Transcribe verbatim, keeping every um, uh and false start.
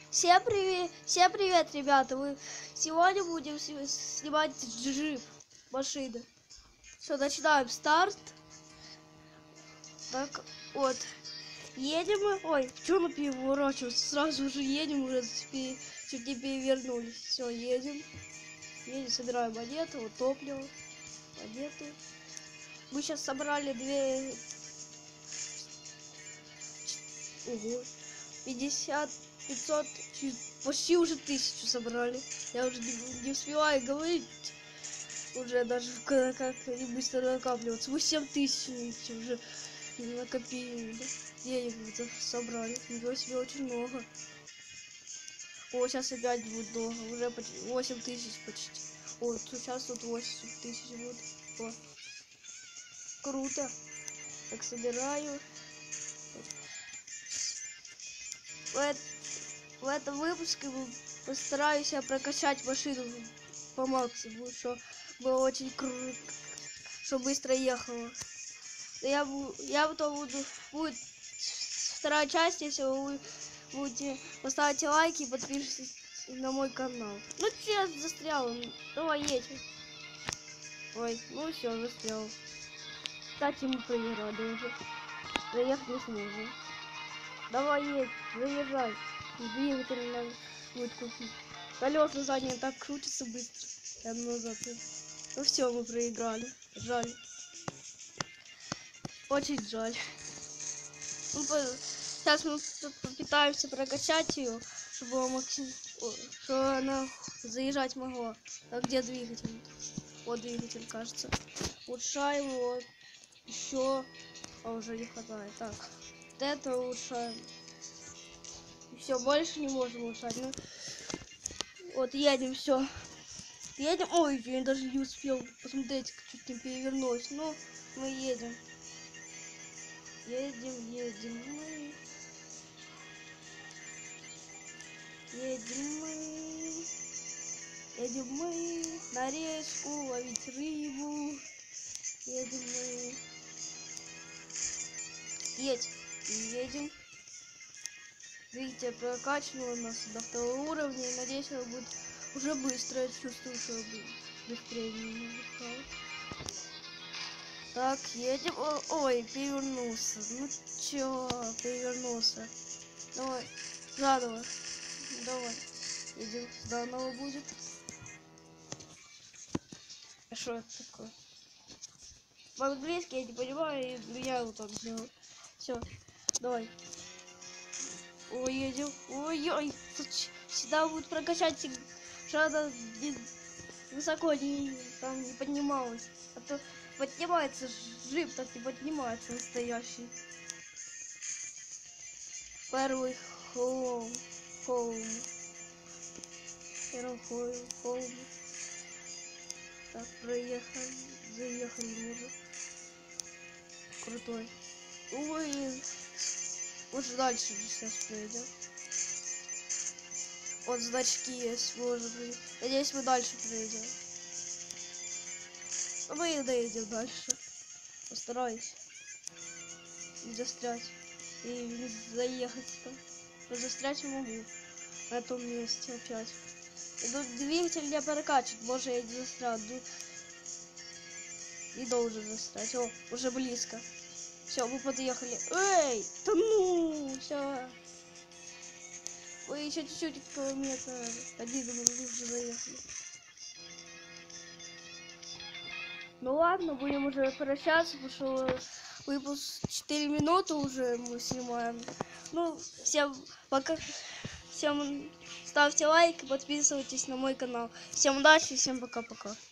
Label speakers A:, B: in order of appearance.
A: Всем привет, всем привет, ребята! Мы сегодня будем снимать джип машины. Все, начинаем старт. Так, вот. Едем мы. Ой, что мы переворачиваемся? Сразу же едем, уже чуть не перевернулись. Все, едем. Едем, собираем монеты, вот топливо. Монеты. Мы сейчас собрали две... Ого. пятьдесят, пятьсот, почти уже тысячу собрали. Я уже не, не успеваю говорить. Уже даже как, как не быстро накапливаться. Мы семь тысяч уже накопили. Да? Денег собрали. Ничего себе, очень много. О, сейчас опять будет много. Уже почти восемь тысяч почти. О, тут, сейчас тут восемь тысяч будет. О. Круто. Так, собираю. В, в этом выпуске постараюсь я прокачать машину по максимуму, что было очень круто, что быстро ехала. Я, я потом буду, будет вторая часть, если вы будете поставите лайки и подпишитесь на мой канал. Ну че я застрял? Давай едем. Ой, ну все, застрял. Кстати, мы проиграли уже. Заехать не сможем. Давай едь, заезжай. Двигатель надо будет купить. Колеса задние так крутятся быстро. Я назад. Ну все, мы проиграли. Жаль. Очень жаль. Ну, сейчас мы попытаемся прокачать ее, чтобы, максим... чтобы она заезжать могла. А где двигатель? Вот двигатель, кажется. Улучшаем его. Еще. А уже не хватает. Так. Вот это улучшаем. Все, больше не можем улучшать. Ну, вот едем, все. Едем. Ой, я даже не успел посмотреть, чуть не перевернулась. Ну, мы едем. Едем, едем мы. Едем мы. Едем мы на речку ловить рыбу. Едем мы. Едь. Едем. Видите, прокачиваю нас до второго уровня. И надеюсь, он будет уже быстро. Я чувствую, что будет быстрее немного стало. Так, едем. О, ой, перевернулся. Ну чё, перевернулся. Давай, заново. Давай. Едем. Заново будет. А что это такое? По-английски я не понимаю, и я вот так делаю. Все, давай. Ой, едем. Ой-ой, сюда будет прокачать, что она высоко не, там не поднималась. А то поднимается джип, так не поднимается настоящий. Первый холм. Холм. Первый холм. холм. Так, проехали. Заехали уже. Крутой. Ой. Уже дальше сейчас пройдем. Вот значки есть, может быть. Надеюсь, мы дальше пройдем. Но мы и доедем дальше. Постараюсь не застрять. И не заехать там. Но застрять могу. На этом месте опять. И тут двигатель не прокачивает. Может, я не застрял. Не должен застрять. О, уже близко. Все, мы подъехали. Эй, да ну, все. Ой, еще чуть-чуть километр. Один мы уже заехали. Ну ладно, будем уже прощаться, потому что выпуск четыре минуты уже мы снимаем. Ну, всем пока. Всем ставьте лайк и подписывайтесь на мой канал. Всем удачи, всем пока-пока.